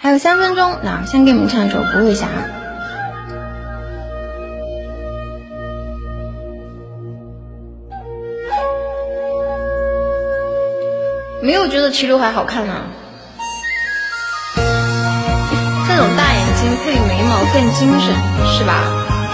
还有3分钟，那先给你们唱一首《不会侠》。没有觉得齐刘海好看啊，这种大眼睛配眉毛更精神，是吧？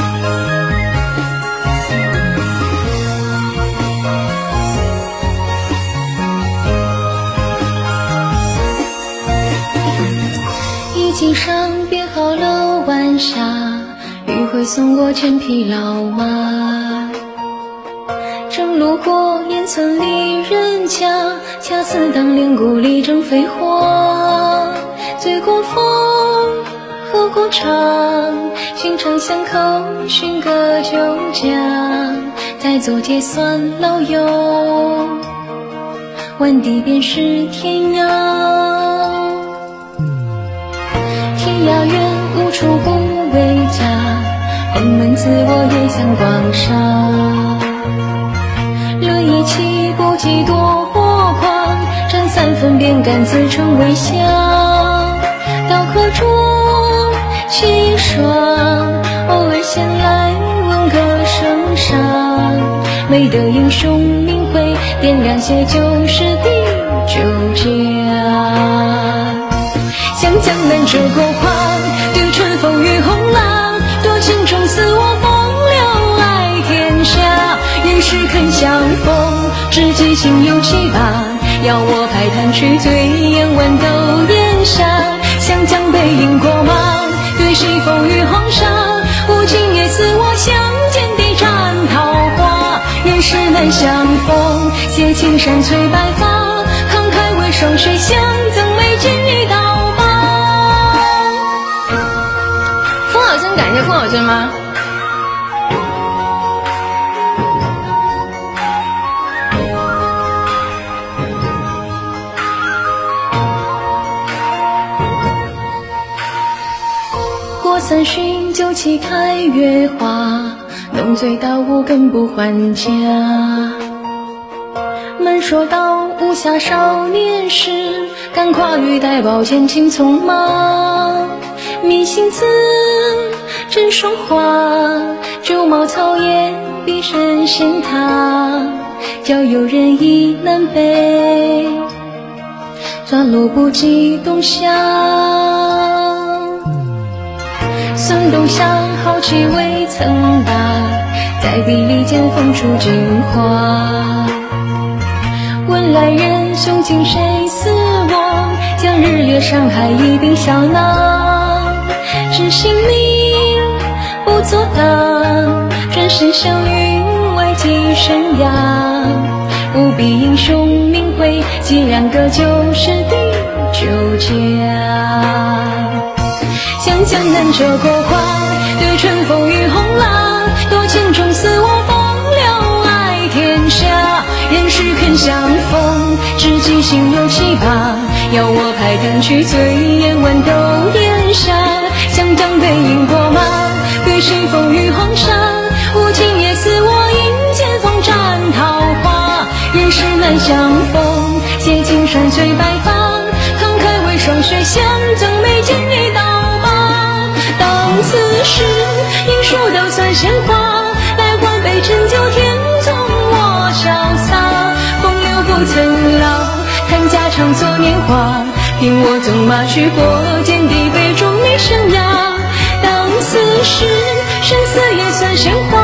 衣襟上编好了晚霞，余晖送我千匹老马。正路过烟村里人家，恰似当年故里正飞花。醉过风，喝过茶，寻常巷口寻个酒家，再做结算老友，万地便是天涯。天涯远，无处不为家，关门自我也像广厦。论一气不计多狂，占3分便敢自称为侠。刀刻中气爽，偶尔闲来问个圣上。美德英雄名讳，点亮些旧时的酒家。向江南这国狂，对春风与红浪，多情中似我风流来天下。原是肯相逢，知己心有7八，要我排弹去醉眼万斗烟霞。湘江北影过忙，对西风与红纱，无情也似我相见的斩桃花。原是难相逢，携青山翠白发，慷慨为霜雪相赠美金一刀疤。 风好声，感谢风好声吗？ 过3巡酒旗开月华，浓醉到午更不还家。慢说到无暇少年时，敢跨玉带宝剑轻匆忙。迷心字真霜花，酒茅草野碧神仙塔。教游人意南北，抓落不及冬夏。孙东乡豪气未曾达，在地里见风出金花。问来人雄尽谁似我，将日月山海一并笑纳。知心命不作答，转身相遇外寄生涯。不必英雄名讳，既然个旧时的酒家。向江南这国狂，对春风与红浪，多情中似我风流来天下。人世肯相逢，知己心有7八，要我排弹去醉眼万斗烟霞。湘江北影过忙，对西风与红纱，无情也似我迎剑锋斩桃花。人世难相逢，携青山翠白发，慷慨为霜雪相赠美金一刀疤。当此时应数都算鲜花，来换杯陈酒天纵我潇洒。风流不曾老，看家常作年华，凭我纵马去过天地杯中你生涯。当此时生死也算鲜花，